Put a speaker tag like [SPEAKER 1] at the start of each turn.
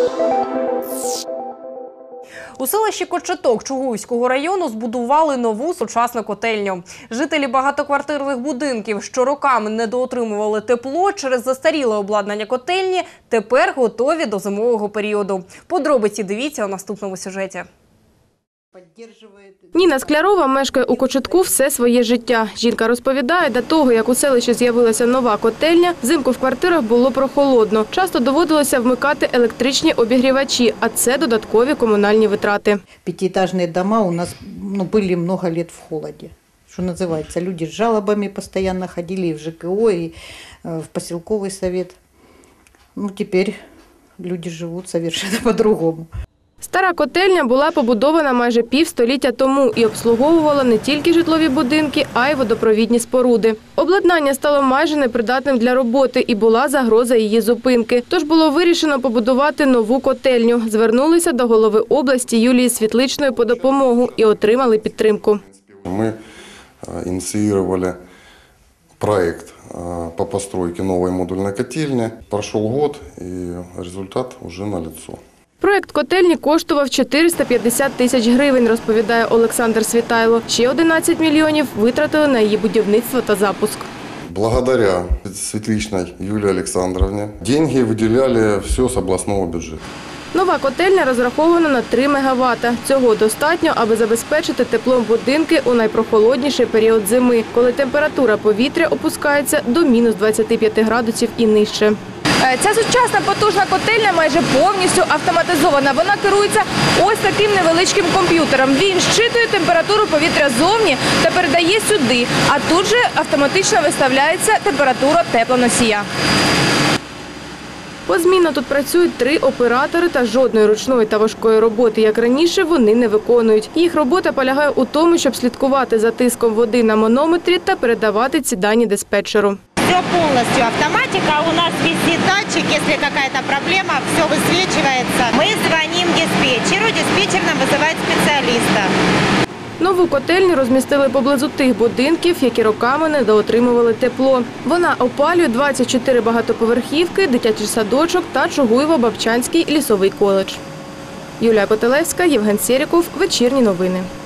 [SPEAKER 1] У селищі Кочеток Чугуївського району збудували нову сучасну котельню. Жителі багатоквартирних будинків, що роками недоотримували тепло через застаріле обладнання котельні, тепер готові до зимового періоду. Подробиці дивіться у наступному сюжеті.
[SPEAKER 2] Ніна Склярова мешкає у Кочетку все своє життя. Жінка розповідає, до того, як у селищі з'явилася нова котельня, взимку в квартирах було прохолодно. Часто доводилося вмикати електричні обігрівачі, а це додаткові комунальні витрати.
[SPEAKER 3] Пятиэтажные дома у нас были много лет в холоде. Что называется, люди с жалобами постоянно ходили и в ЖКО, и в поселковый совет. Теперь люди живут совершенно по-другому.
[SPEAKER 2] Стара котельня була побудована майже півстоліття тому і обслуговувала не тільки житлові будинки, а й водопровідні споруди. Обладнання стало майже непридатним для роботи і була загроза її зупинки. Тож було вирішено побудувати нову котельню. Звернулися до голови області Юлії Світличної по допомогу і отримали підтримку.
[SPEAKER 4] Ми ініціювали проект по постройке нової модульної котельні. Пройшов год і результат вже налицо.
[SPEAKER 2] Проект котельні коштував 450 тисяч гривень, розповідає Олександр Світайло. Ще 11 мільйонів витратили на її будівництво та запуск.
[SPEAKER 4] Благодаря Світличній Юлії Олександровні гроші виділяли все з обласного бюджету.
[SPEAKER 2] Нова котельня розрахована на 3 МВт. Цього достатньо, аби забезпечити теплом будинки у найпрохолодніший період зими, коли температура повітря опускається до мінус 25 градусів і нижче. Ця сучасна потужна котельня майже повністю автоматизована. Вона керується ось таким невеличким комп'ютером. Він щитує температуру повітря ззовні та передає сюди, а тут же автоматично виставляється температура теплоносія. Позмінно тут працюють 3 оператори та жодної ручної та важкої роботи, як раніше, вони не виконують. Їх робота полягає у тому, щоб слідкувати за тиском води на манометрі та передавати ці дані диспетчеру.
[SPEAKER 5] Все полностью автоматика, у нас висит датчик, если какая-то проблема, все высвечивается. Мы звоним диспетчеру, диспетчер нам вызывает специалиста.
[SPEAKER 2] Нову котельню розмістили поблизу тих будинків, які роками недоотримували тепло. Вона опалює 24 багатоповерхівки, дитячий садочок та Чугуєво-Бабчанський лісовий коледж. Юлія Котелевська, Євген Серіков. Вечірні новини.